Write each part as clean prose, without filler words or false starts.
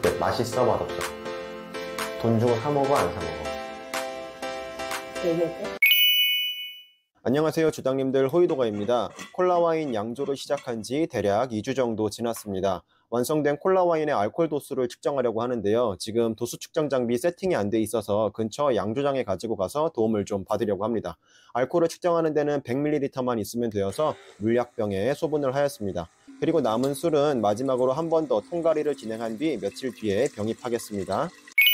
어때? 맛있어? 맛없어? 돈 주고 사 먹어? 안 사 먹어? 얘기할게. 안녕하세요 주당님들, 호이도가입니다. 콜라와인 양조를 시작한 지 대략 2주 정도 지났습니다. 완성된 콜라와인의 알코올 도수를 측정하려고 하는데요. 지금 도수 측정 장비 세팅이 안 돼 있어서 근처 양조장에 가지고 가서 도움을 좀 받으려고 합니다. 알코올을 측정하는 데는 100ml만 있으면 되어서 물약병에 소분을 하였습니다. 그리고 남은 술은 마지막으로 한 번 더 통가리를 진행한 뒤 며칠 뒤에 병입하겠습니다.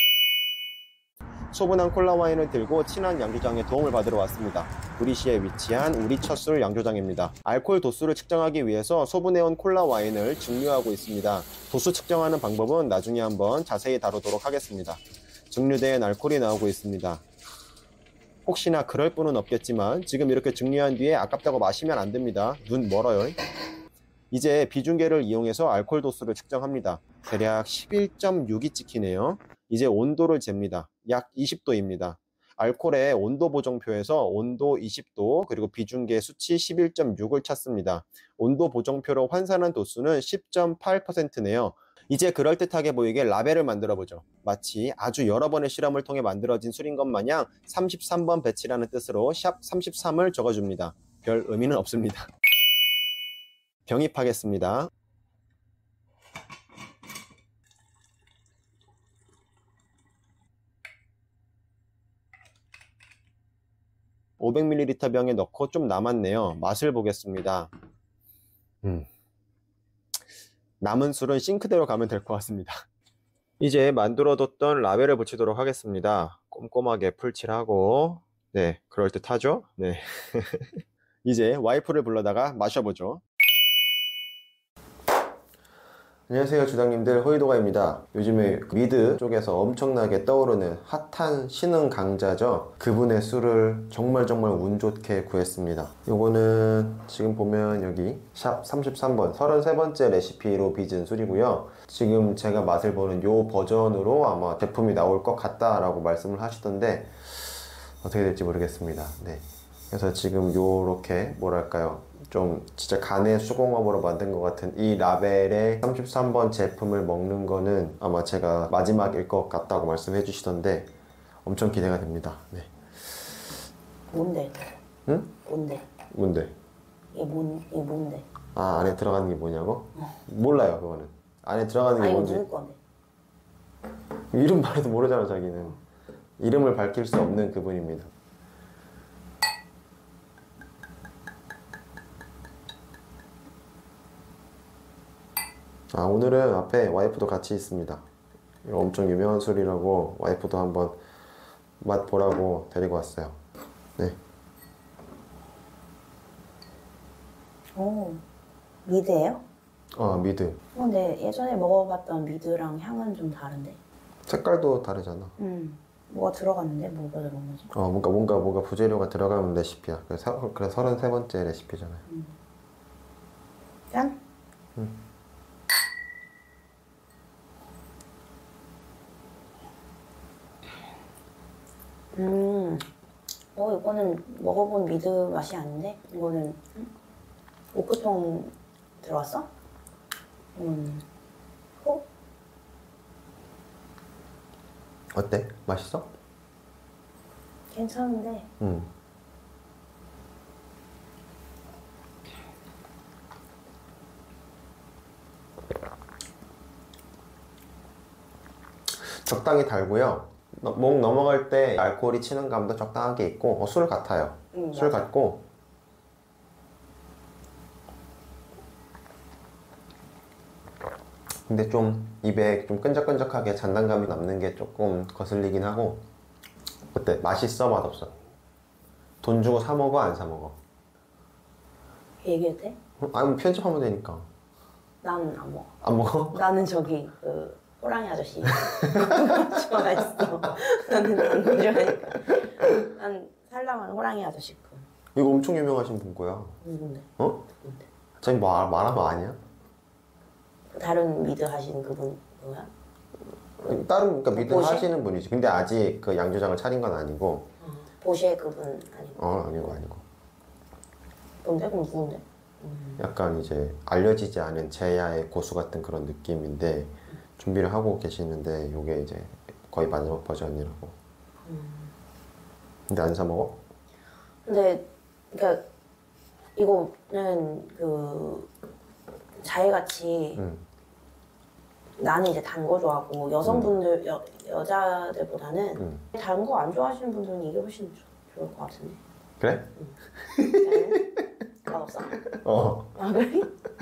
소분한 콜라와인을 들고 친한 양조장에 도움을 받으러 왔습니다. 구리시에 위치한 우리처술 양조장입니다. 알코올 도수를 측정하기 위해서 소분해온 콜라와인을 증류하고 있습니다. 도수 측정하는 방법은 나중에 한번 자세히 다루도록 하겠습니다. 증류된 알코올이 나오고 있습니다. 혹시나 그럴 분은 없겠지만 지금 이렇게 증류한 뒤에 아깝다고 마시면 안 됩니다. 눈 멀어요. 이제 비중계를 이용해서 알코올 도수를 측정합니다. 대략 11.6이 찍히네요. 이제 온도를 잽니다. 약 20도입니다. 알코올의 온도 보정표에서 온도 20도 그리고 비중계 수치 11.6을 찾습니다. 온도 보정표로 환산한 도수는 10.8%네요. 이제 그럴듯하게 보이게 라벨을 만들어 보죠. 마치 아주 여러 번의 실험을 통해 만들어진 술인 것 마냥 33번 배치라는 뜻으로 샵 33을 적어줍니다. 별 의미는 없습니다. 병입하겠습니다. (500ml) 병에 넣고 좀 남았네요. 맛을 보겠습니다. 남은 술은 싱크대로 가면 될 것 같습니다. 이제 만들어뒀던 라벨을 붙이도록 하겠습니다. 꼼꼼하게 풀칠하고, 네, 그럴듯하죠? 네. 이제 와이프를 불러다가 마셔보죠. 안녕하세요 주당님들, 호이도가입니다. 요즘에 미드 쪽에서 엄청나게 떠오르는 핫한 신흥 강자죠. 그분의 술을 정말 운 좋게 구했습니다. 요거는 지금 보면 여기 샵 33번 33번째 레시피로 빚은 술이고요. 지금 제가 맛을 보는 요 버전으로 아마 제품이 나올 것 같다 라고 말씀을 하시던데 어떻게 될지 모르겠습니다. 네. 그래서 지금 요렇게 뭐랄까요, 좀 진짜 간의 수공업으로 만든 것 같은 이 라벨의 33번 제품을 먹는 거는 아마 제가 마지막일 것 같다고 말씀해 주시던데 엄청 기대가 됩니다. 네. 뭔데? 응? 뭔데? 뭔데? 이게 뭔데? 아, 안에 들어가는 게 뭐냐고? 몰라요 그거는. 안에 들어가는 게 뭔지. 누구 건데? 이름 말해도 모르잖아 자기는. 이름을 밝힐 수 없는 그분입니다. 아, 오늘은 앞에 와이프도 같이 있습니다. 이거 엄청 유명한 술이라고 와이프도 한번 맛보라고 데리고 왔어요. 네. 오, 미드예요? 미드. 근데 예전에 먹어봤던 미드랑 향은 좀 다른데? 색깔도 다르잖아. 뭐가 들어갔는데? 뭐가 들어간 거지? 뭔가 부재료가 들어가는 레시피야. 그래서 33번째 레시피잖아요. 짠? 이거는 먹어본 미드 맛이 아닌데? 이거는 오크통 들어갔어? 어때? 맛있어? 괜찮은데 적당히 달고요. 목 넘어갈 때 알코올이 치는 감도 적당하게 있고 술 같아요. 술 맞아. 같고 근데 좀 입에 좀 끈적끈적하게 잔단감이 남는 게 조금 거슬리긴 하고. 어때? 맛있어? 맛없어? 돈 주고 사 먹어? 안 사 먹어? 얘기해도 돼? 아니 편집하면 되니까. 나는 안 먹어. 안 먹어? 나는 저기 호랑이 아저씨 좋아했어. 나는 안 좋아하니까. 난 살라면 호랑이 아저씨 거. 이거 엄청 유명하신 분 거야. 누군데? 어? 누군데? 자기 말하면 아니야? 다른 미드 하시는 그분 뭐야? 다른 그러니까 미드 보쉐? 하시는 분이지. 근데 아직 그 양조장을 차린 건 아니고. 보쉐 그분 아니고. 아니고. 뭔데? 그럼 누군데? 약간 이제 알려지지 않은 제야의 고수 같은 그런 느낌인데 준비를 하고 계시는데 요게 이제 거의 마지막 버전이라고. 근데 안 사 먹어? 근데 그러니까 이거는 그 자해같이 나는 이제 단 거 좋아하고 여성분들 여자들보다는 단 거 안 좋아하시는 분들은 이게 훨씬 좋을 것 같은데. 그래? 맛없어? 어. 아 그래?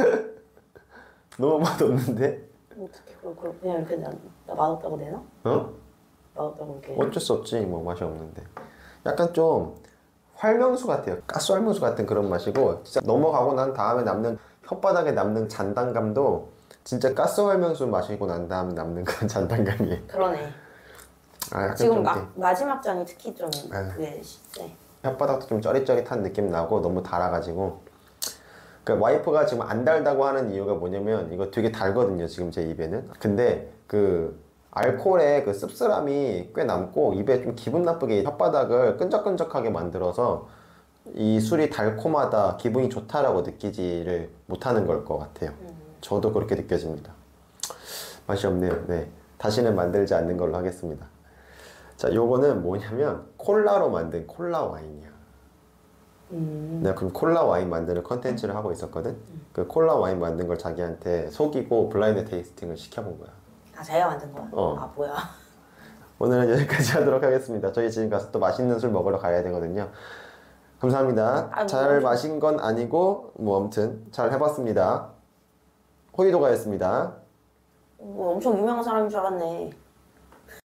너무 맛없는데? 어떻게 그냥 이렇게 나 맛없다고 내나? 어? 맛없다고 이렇게. 어쩔 수 없지 뭐 맛이 없는데. 약간 좀 활명수 같아요. 가스 활명수 같은 그런 맛이고 진짜 넘어가고 난 다음에 남는 혓바닥에 남는 잔단감도 진짜 가스 활명수 마시고 난 다음에 남는 그런 잔단감이에요. 그러네. 아, 약간 지금 좀 마지막 잔이 특히 좀 아. 그게 세. 혓바닥도 좀 쩌릿쩌릿한 느낌 나고 너무 달아가지고 그 와이프가 지금 안 달다고 하는 이유가 뭐냐면 이거 되게 달거든요 지금 제 입에는. 근데 그 알코올의 그 씁쓸함이 꽤 남고 입에 좀 기분 나쁘게 혓바닥을 끈적끈적하게 만들어서 이 술이 달콤하다 기분이 좋다라고 느끼지를 못하는 걸 것 같아요. 저도 그렇게 느껴집니다. 맛이 없네요. 네, 다시는 만들지 않는 걸로 하겠습니다. 자, 요거는 뭐냐면 콜라로 만든 콜라 와인이야. 내가 그럼 콜라 와인 만드는 컨텐츠를 하고 있었거든. 그 콜라 와인 만든 걸 자기한테 속이고 블라인드 테이스팅을 시켜본 거야. 아 자기가 만든 거야? 어. 아 뭐야? 오늘은 여기까지 하도록 하겠습니다. 저희 지금 가서 또 맛있는 술 먹으러 가야 되거든요. 감사합니다. 아, 잘 뭐. 마신 건 아니고 뭐 아무튼 잘 해봤습니다. 호이도가였습니다. 뭐 엄청 유명한 사람인 줄 알았네.